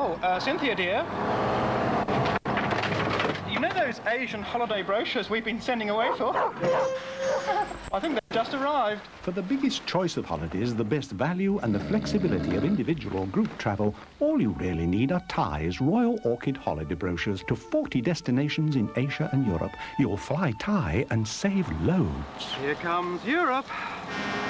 Oh, Cynthia, dear. You know those Asian holiday brochures we've been sending away for? I think they've just arrived. For the biggest choice of holidays, the best value and the flexibility of individual or group travel, all you really need are Thai's Royal Orchid holiday brochures to 40 destinations in Asia and Europe. You'll fly Thai and save loads. Here comes Europe.